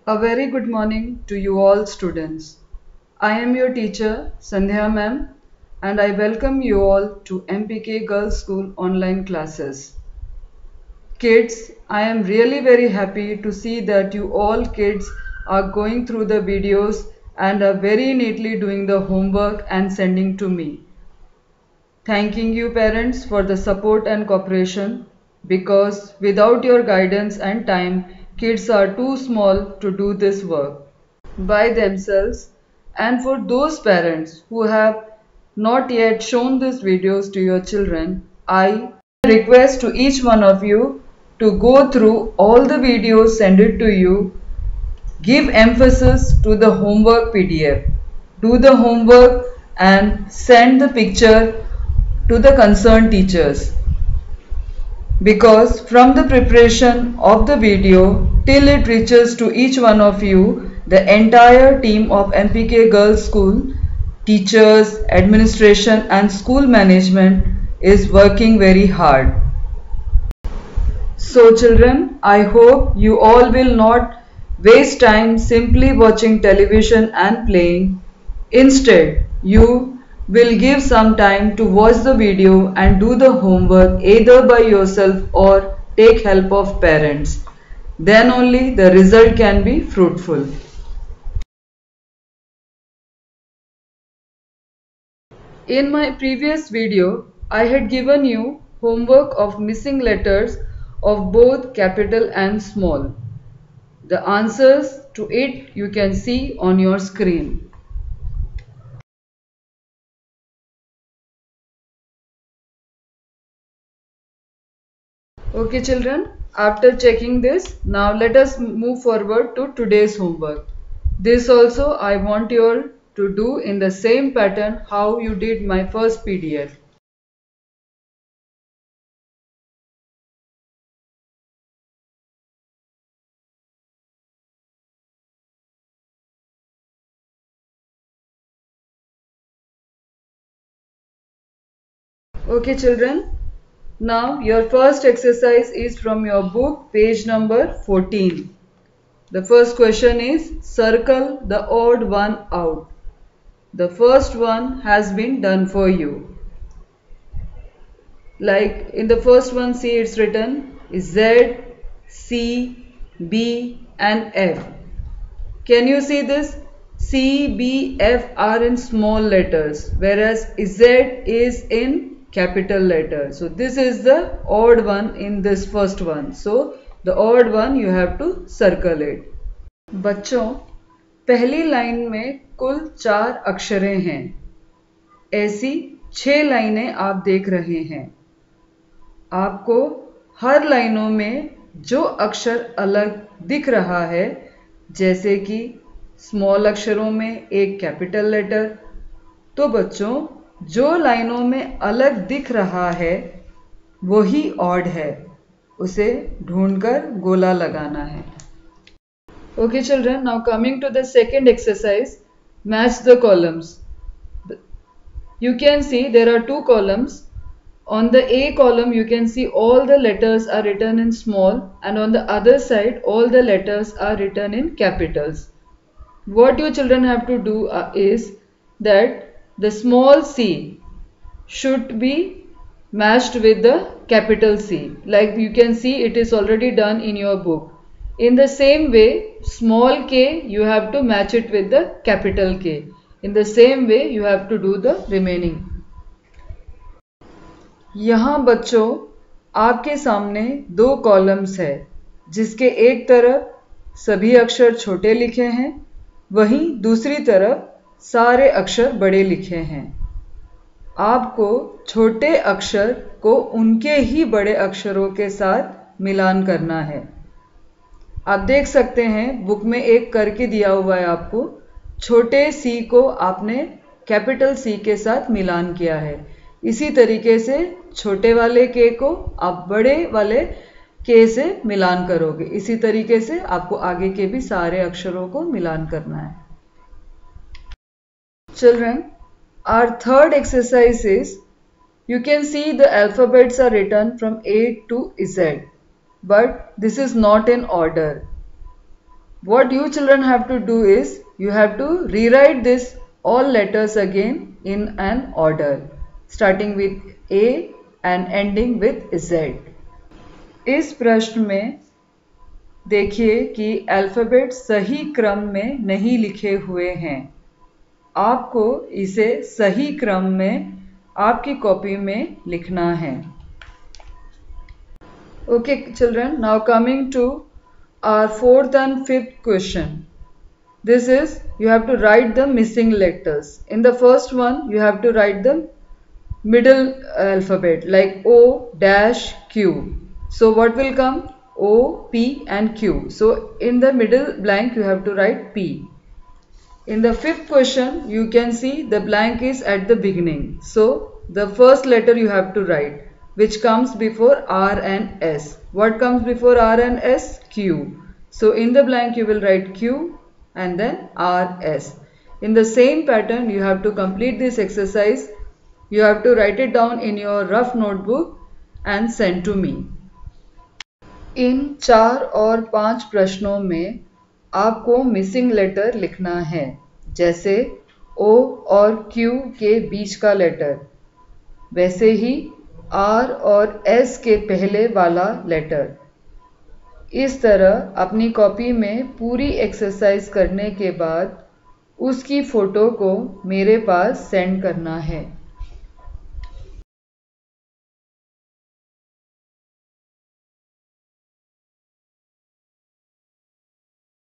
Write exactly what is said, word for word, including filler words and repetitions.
A very good morning to you all students. I am your teacher Sandhya ma'am and I welcome you all to M P K Girls School online classes. Kids, I am really very happy to see that you all kids are going through the videos and are very neatly doing the homework and sending to me. Thanking you parents for the support and cooperation because without your guidance and time, kids are too small to do this work by themselves. And for those parents who have not yet shown these videos to your children, I request to each one of you to go through all the videos, send it to you, give emphasis to the homework P D F, do the homework and send the picture to the concerned teachers, because from the preparation of the video till it reaches to each one of you, the entire team of M P K Girls School, teachers, administration and school management is working very hard. So children, I hope you all will not waste time simply watching television and playing. Instead, you will give some time to watch the video and do the homework either by yourself or take help of parents. Then only the result can be fruitful. In my previous video, I had given you homework of missing letters of both capital and small. The answers to it you can see on your screen. Okay children, after checking this, now let us move forward to today's homework. This also I want you all to do in the same pattern how you did my first P D F. Okay children, now your first exercise is from your book page number fourteen. The first question is circle the odd one out. The first one has been done for you. Like in the first one, see it's written Z, C, B and F. Can you see this? C, B, F are in small letters, whereas Z is in capital letters. So this is the odd one in this first one. So the odd one you have to circle it. बच्चों, पहली line में कुल चार अक्षरें हैं। ऐसी छह लाइनें आप देख रहे हैं। आपको हर लाइनों में जो अक्षर अलग दिख रहा है, जैसे कि स्मॉल अक्षरों में एक कैपिटल लेटर, तो बच्चों जो लाइनों में अलग दिख रहा है वही ऑड है, उसे ढूंढकर गोला लगाना है। Okay children, now coming to the second exercise, match the columns. You can see there are two columns. On the A column you can see all the letters are written in small, and on the other side all the letters are written in capitals. What you children have to do uh, is that the small c should be matched with the capital C. Like you can see it is already done in your book. In the same way, small k you have to match it with the capital K. In the same way you have to do the remaining. यहाँ बच्चों आपके सामने दो columns है, जिसके एक तरफ सभी अक्षर छोटे लिखे हैं, वहीं दूसरी तरफ सारे अक्षर बड़े लिखे हैं। आपको छोटे अक्षर को उनके ही बड़े अक्षरों के साथ मिलान करना है। आप देख सकते हैं बुक में एक करके दिया हुआ है आपको। छोटे सी को आपने कैपिटल सी के साथ मिलान किया है। इसी तरीके से छोटे वाले के को आप बड़े वाले के से मिलान करोगे। इसी तरीके से आपको आगे के भी सारे अक्षरों को मिलान करना है। Children, our third exercise is, you can see the alphabets are written from A to Z, but this is not in order. what you children have to do is, you have to rewrite this all letters again in an order, starting with A and ending with Z. इस प्रश्न में देखिए कि alphabet सही क्रम में नहीं लिखे हुए हैं। आपको इसे सही क्रम में आपकी कॉपी में लिखना है। Okay children, now coming to our fourth and fifth question. This is, you have to write the missing letters. In the first one, you have to write the middle alphabet like O dash Q. So what will come? O, P and Q. So in the middle blank, you have to write P. In the fifth question, you can see the blank is at the beginning. So the first letter you have to write, which comes before R and S. What comes before R and S? Q. So in the blank you will write Q and then R S. In the same pattern you have to complete this exercise. You have to write it down in your rough notebook and send to me. इन चार और पांच प्रश्नों में आपको missing letter लिखना है, जैसे O और Q के बीच का लेटर, वैसे ही R और S के पहले वाला लेटर। इस तरह अपनी कॉपी में पूरी एक्सरसाइज करने के बाद उसकी फ़ोटो को मेरे पास सेंड करना है।